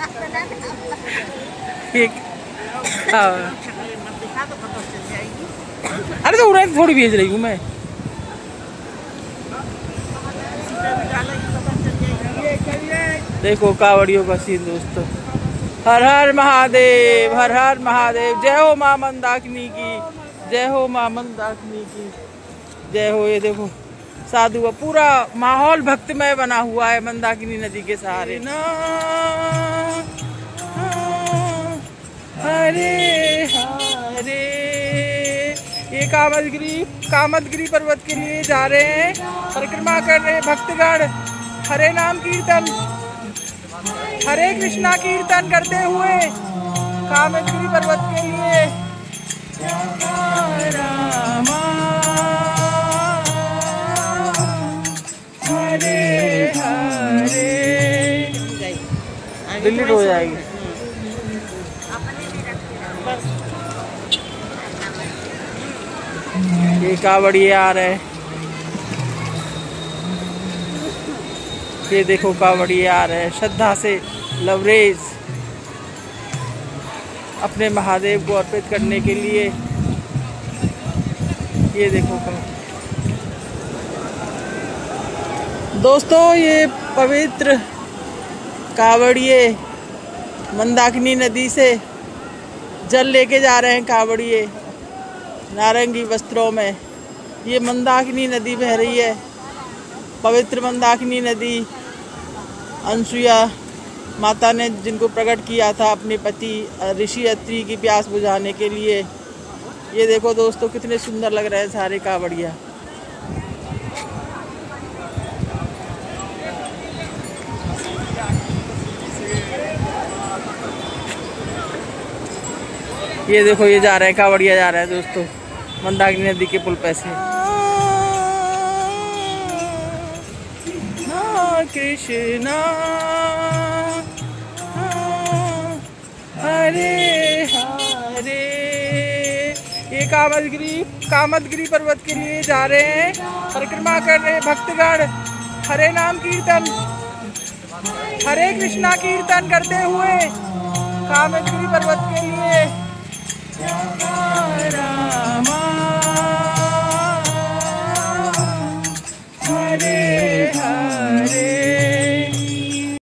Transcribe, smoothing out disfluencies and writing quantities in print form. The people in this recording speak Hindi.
अरे तो उड़ान थोड़ी भेज रही हूँ मैं। देखो कावड़ियों का सीन दोस्तों। हर हर महादेव, हर हर महादेव। जय हो मां मंदाकिनी की, जय हो मां मंदाकिनी की जय हो। ये देखो साधु का पूरा माहौल भक्तिमय बना हुआ है मंदाकिनी नदी के सहारे ना। हरे हरे। ये कामदगिरी पर्वत के लिए जा रहे हैं, परिक्रमा कर रहे हैं भक्तगण। हरे नाम कीर्तन, हरे कृष्णा कीर्तन करते हुए कामदगिरी पर्वत के लिए। हरे हरे। दिल्ली हो जाएगी। ये कावड़िए आ रहे हैं। ये देखो कावड़िए आ रहे हैं श्रद्धा से लवरेज अपने महादेव को अर्पित करने के लिए। ये देखो दोस्तों, ये पवित्र कावड़िए मंदाकिनी नदी से जल लेके जा रहे हैं। कावड़िए नारंगी वस्त्रों में। ये मंदाकिनी नदी बह रही है, पवित्र मंदाकिनी नदी। अनसुईया माता ने जिनको प्रकट किया था अपने पति ऋषि अत्रि की प्यास बुझाने के लिए। ये देखो दोस्तों कितने सुंदर लग रहे हैं सारे कावड़िया। ये देखो ये जा रहे हैं कावड़िया, जा रहे हैं दोस्तों मंदाकिनी नदी के पुल पे से। कृष्णा हरे हरे। ये कामदगिरी पर्वत के लिए जा रहे हैं, परिक्रमा कर रहे हैं भक्तगण। हरे नाम कीर्तन, हरे कृष्णा कीर्तन करते हुए कामदगिरी पर्वत के लिए। रामा